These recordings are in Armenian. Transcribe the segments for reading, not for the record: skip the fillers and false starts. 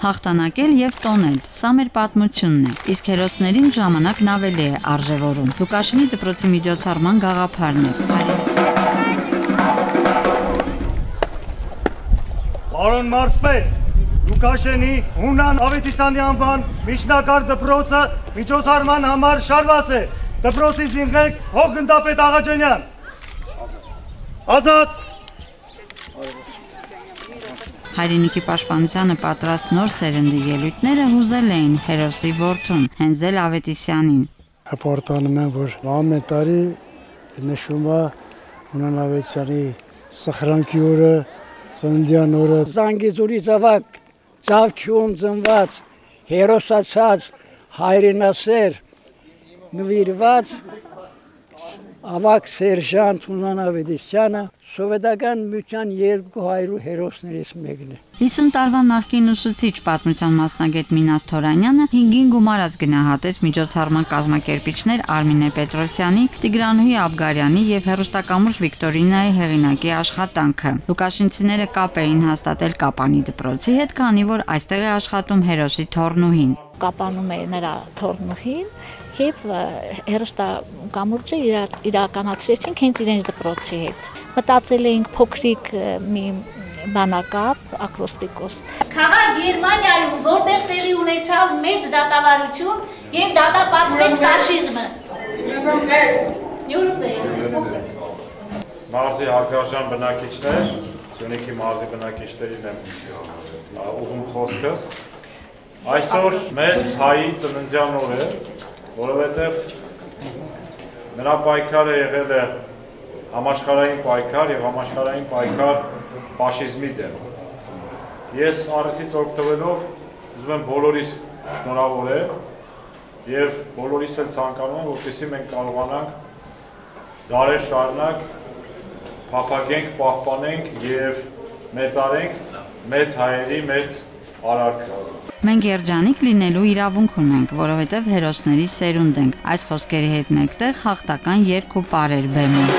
հաղթանակել եւ տոնել։ Սա մեր պատմությունն է։ Իսկ հերոսներին ժամանակն ավելի է արժևորում։ Լուկաշինի դպրոցի միջոցառման գաղափարն էր։ Պարոն մարզպետ, Լուկաշենի Հունան Ավետիսյանի անվան միջնակարգ դպրոցը միջոցառման համար շարված է։ Դպրոցի զինվեք Հողգնդապետ Աղաջանյան։ Ազատ։ Հայրենիքի պաշտպանությանը պատրաստ նոր սերնդի ելույթները հուզել էին հերոսի որդուն Հենզել Ավետիսյանին։ Հպարտանում եմ, որ ամեն տարի նշում է Հունան Ավետիսյանի սխրանքի օրը, ծննդյան օրը։ Զանգեզուրից ավակ ծավչում ծնված, հերոսացած, հայրենասեր, նվիրված ավակ սերժանտ Հունան Ավետիսյանը սովետական միության 200 հերոսներից մեկն է։ 50 տարվա նախկին ուսուցիչ պատմության մասնագետ Մինաս Թորանյանը 5-ին գումարած գնահատեց միջոցառման կազմակերպիչներ Արմինե Պետրոսյանի, Տիգրանուհի Աբգարյանի եւ հեռուստակամուրջ Վիկտորինայի հեղինակի աշխատանքը։ Լուկաշինցիները կապ էին հաստատել Կապանի դպրոցի հետ, քանի որ այստեղ է աշխատում հերոսի թոռնուհին։ Կապանում է նրա թոռնուհին եւ հեռուստակամուրջը իրականացրեցինք հենց իրենց դպրոցի հետ։ Մտածել էինք փոքրիկ մի բանակապ, ակրոստիկոս։ Քաղաք Գերմանիայում, որտեղ տեղի ունեցավ մեծ դատավարություն եւ դատապարտվեց ֆաշիզմը։ Մարզի հարգարժան բնակիչներ, Սյունիքի մարզի բնակիչներին եմ ուղղում խոսքս։ Այսօր մեծ հայի ծննդյան օր է, որովհետև նրա պայքարը եղել է համաշխարհային պայքար եւ համաշխարհային պայքար ֆաշիզմի դեմ։ Ես առիթից օգտվելով ուզում եմ բոլորիս շնորհավորել եւ բոլորիս էլ ցանկանում եմ, որպեսզի մենք կարողանանք դարեր շարունակ փափագենք, պահպանենք եւ մեծարենք մեծ հայերի մեծ արարքը։ Մենք երջանիկ լինելու իրավունք ունենք, որովհետև հերոսների սերունդ ենք։ Այս խոսքերի հետ մեկտեղ հաղթական երգ ու պարեր բեմում։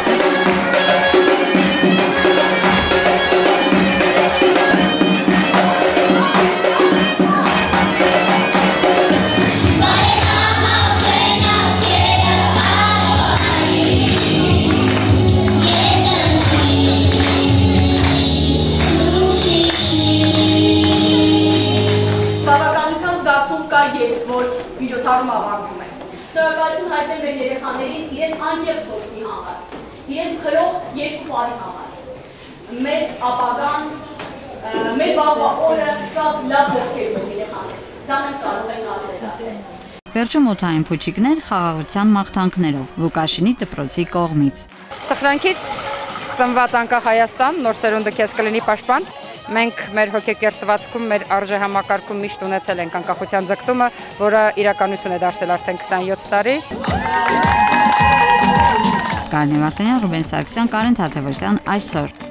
Ավարտում է։ Շնորհակալություն հայտնել մեր երեխաներին իրենց անկեղծ հոգի համար, իրենց խրող երկու բարի համար։ Մեր ապագան, մեր վաղվա օրը շատ լավ հոգեր ունի երեխաներ։ Դա մենք կարող ենք ասել։ Վերջում օդային փուչիկներ խաղաղության մաղթանքներով Լուկաշինի դպրոցի կողմից։ Սխրանքից ծնված անկախ Հայաստան, նոր սերունդը քեզ կլինի պաշտպան։ Մենք մեր հոգեկերտվածքում, մեր արժեհամակարգում միշտ ունեցել ենք անկախության ձգտումը, որը իրականություն է դարձել արդեն 27 տարի։ Կարինե Վարդանյան, Ռուբեն Սարգսյան, Կարեն Թադևոսյան, այսօր։